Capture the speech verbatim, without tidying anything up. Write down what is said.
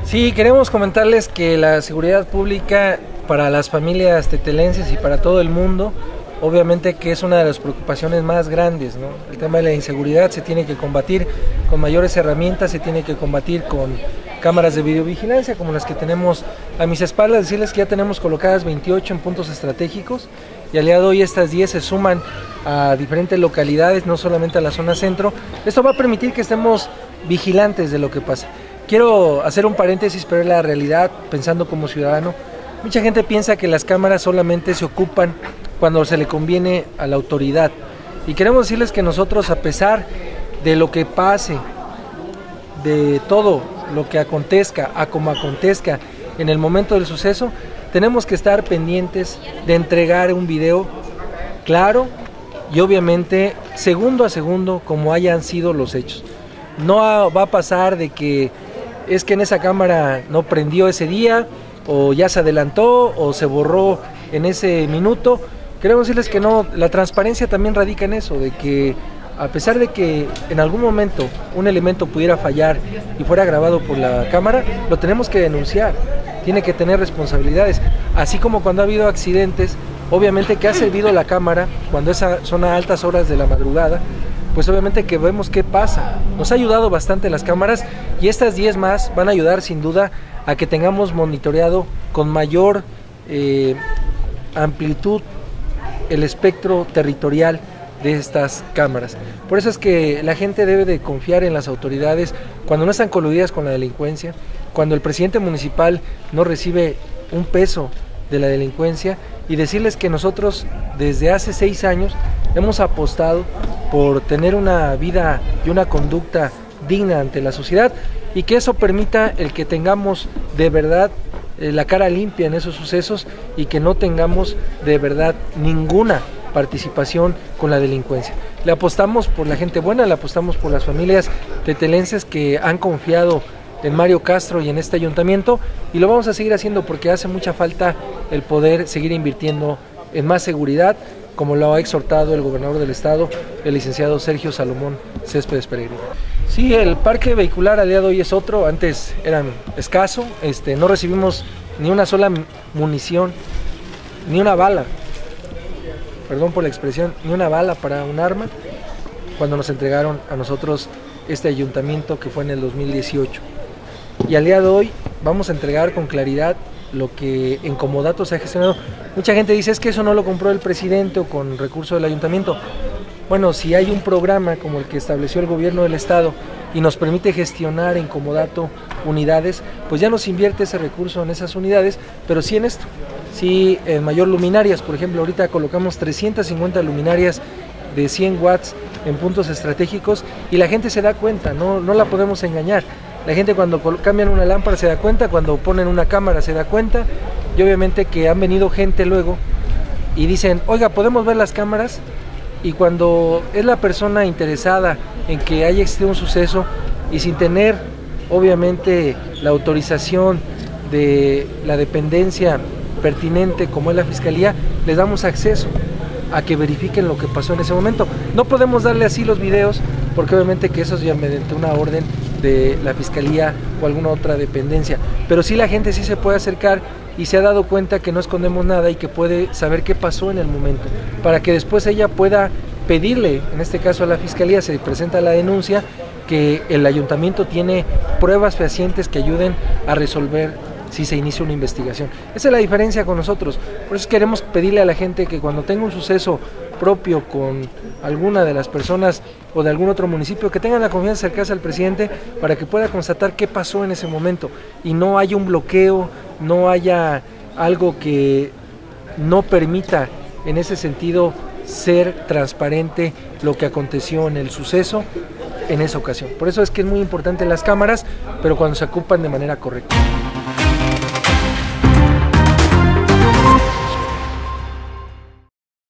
Sí, queremos comentarles que la seguridad pública para las familias tetelenses y para todo el mundo, obviamente que es una de las preocupaciones más grandes, ¿no? El tema de la inseguridad se tiene que combatir con mayores herramientas, se tiene que combatir con cámaras de videovigilancia como las que tenemos a mis espaldas. Decirles que ya tenemos colocadas veintiocho en puntos estratégicos y al día de hoy estas diez se suman a diferentes localidades, no solamente a la zona centro. Esto va a permitir que estemos vigilantes de lo que pasa. Quiero hacer un paréntesis, pero es la realidad, pensando como ciudadano. Mucha gente piensa que las cámaras solamente se ocupan cuando se le conviene a la autoridad. Y queremos decirles que nosotros, a pesar de lo que pase, de todo lo que acontezca, a como acontezca en el momento del suceso, tenemos que estar pendientes de entregar un video claro y obviamente segundo a segundo como hayan sido los hechos. No va a pasar de que es que en esa cámara no prendió ese día, o ya se adelantó, o se borró en ese minuto. Queremos decirles que no, la transparencia también radica en eso, de que a pesar de que en algún momento un elemento pudiera fallar y fuera grabado por la cámara, lo tenemos que denunciar, tiene que tener responsabilidades, así como cuando ha habido accidentes, obviamente que ha servido la cámara, cuando esa son a altas horas de la madrugada, pues obviamente que vemos qué pasa. Nos ha ayudado bastante las cámaras y estas diez más van a ayudar sin duda a que tengamos monitoreado con mayor eh, amplitud el espectro territorial de estas cámaras. Por eso es que la gente debe de confiar en las autoridades cuando no están coludidas con la delincuencia, cuando el presidente municipal no recibe un peso de la delincuencia, y decirles que nosotros desde hace seis años hemos apostado por tener una vida y una conducta digna ante la sociedad y que eso permita el que tengamos de verdad eh, la cara limpia en esos sucesos y que no tengamos de verdad ninguna participación con la delincuencia. Le apostamos por la gente buena, le apostamos por las familias tetelenses que han confiado en Mario Castro y en este ayuntamiento, y lo vamos a seguir haciendo porque hace mucha falta el poder seguir invirtiendo en más seguridad, como lo ha exhortado el gobernador del estado, el licenciado Sergio Salomón Céspedes Peregrino. Sí, el parque vehicular al día de hoy es otro, antes eran escaso, este, no recibimos ni una sola munición, ni una bala, perdón por la expresión, ni una bala para un arma, cuando nos entregaron a nosotros este ayuntamiento que fue en el dos mil dieciocho. Y al día de hoy vamos a entregar con claridad lo que en comodato se ha gestionado. Mucha gente dice, es que eso no lo compró el presidente o con recurso del ayuntamiento. Bueno, si hay un programa como el que estableció el gobierno del estado y nos permite gestionar en comodato unidades, pues ya nos invierte ese recurso en esas unidades, pero sí en esto, sí en mayor luminarias. Por ejemplo, ahorita colocamos trescientas cincuenta luminarias de cien watts en puntos estratégicos y la gente se da cuenta, no, no la podemos engañar. La gente cuando cambian una lámpara se da cuenta, cuando ponen una cámara se da cuenta, y obviamente que han venido gente luego y dicen, oiga, ¿podemos ver las cámaras? Y cuando es la persona interesada en que haya existido un suceso y sin tener obviamente la autorización de la dependencia pertinente como es la fiscalía, les damos acceso a que verifiquen lo que pasó en ese momento. No podemos darle así los videos porque obviamente que eso es ya mediante una orden de la fiscalía o alguna otra dependencia, pero sí la gente sí se puede acercar y se ha dado cuenta que no escondemos nada y que puede saber qué pasó en el momento, para que después ella pueda pedirle, en este caso a la fiscalía, se presenta la denuncia, que el ayuntamiento tiene pruebas fehacientes que ayuden a resolver si se inicia una investigación. Esa es la diferencia con nosotros. Por eso queremos pedirle a la gente que cuando tenga un suceso propio con alguna de las personas o de algún otro municipio, que tengan la confianza de acercarse al presidente para que pueda constatar qué pasó en ese momento y no haya un bloqueo, no haya algo que no permita en ese sentido ser transparente lo que aconteció en el suceso en esa ocasión. Por eso es que es muy importante las cámaras, pero cuando se ocupan de manera correcta.